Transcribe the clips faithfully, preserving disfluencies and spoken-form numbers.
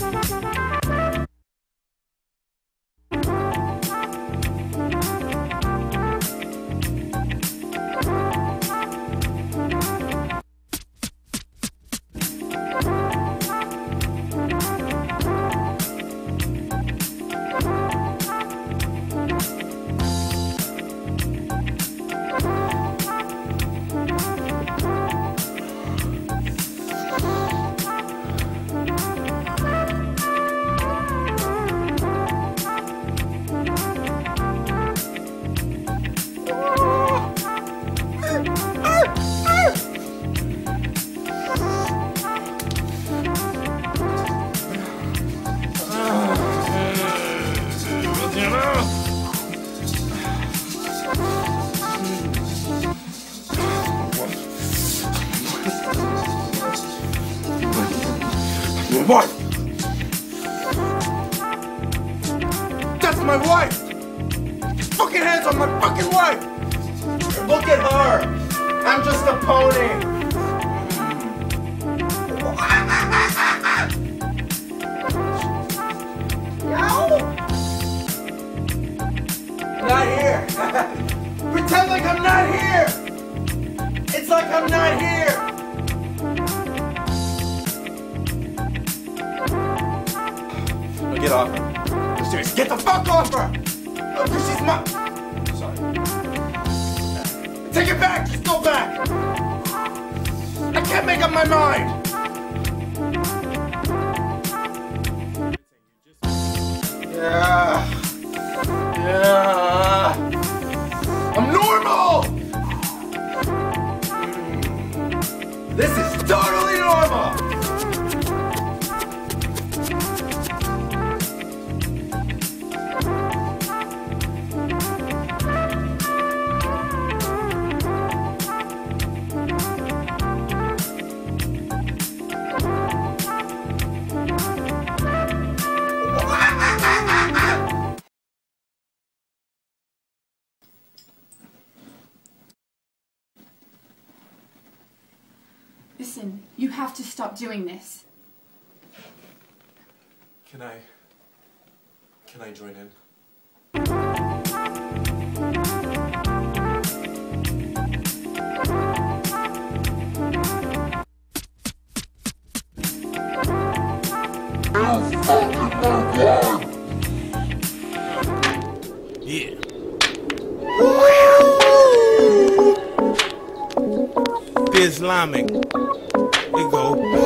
Wife! That's my wife! Fucking hands on my fucking wife! Look at her! I'm just a pony! Not here! Pretend like I'm not here! It's like I'm not here! Get off her. I'm serious. Get the fuck off her! Oh, cause she's my... Sorry. Take it back! Just go back! I can't make up my mind! Yeah. Yeah. I'm normal! This is totally normal! Listen, you have to stop doing this. Can I... Can I join in? Yeah. Islamic. We go.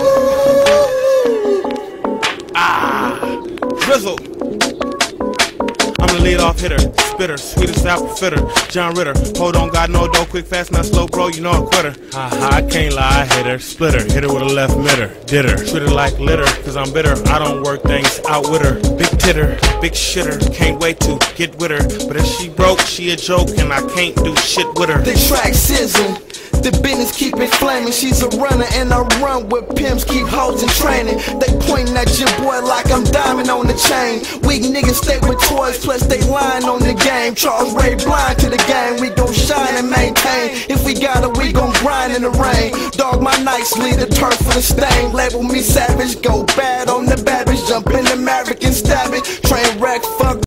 Ah, drizzle. I'm the lead off hitter, spitter, sweetest apple fitter, John Ritter. Hold on, got no dough, quick, fast, not slow, bro. You know I'm quitter. Haha, I can't lie, I hit her, splitter, hit her with a left mitter, did her, treat her like litter, cause I'm bitter. I don't work things out with her. Big titter, big shitter, can't wait to get with her. But if she broke, she a joke, and I can't do shit with her. The track sizzle. The business keep it flaming. She's a runner and I run with pimps, keep hoes in training. They pointing at your boy like I'm diamond on the chain. Weak niggas stay with toys, plus they lying on the game. Charles Ray blind to the game. We gon' shine and maintain. If we got it, we gon' grind in the rain. Dog my nights, lead the turf for the stain. Label me savage, go bad on the babbage. Jump in the Maverick and stab it. Train wreck, fuck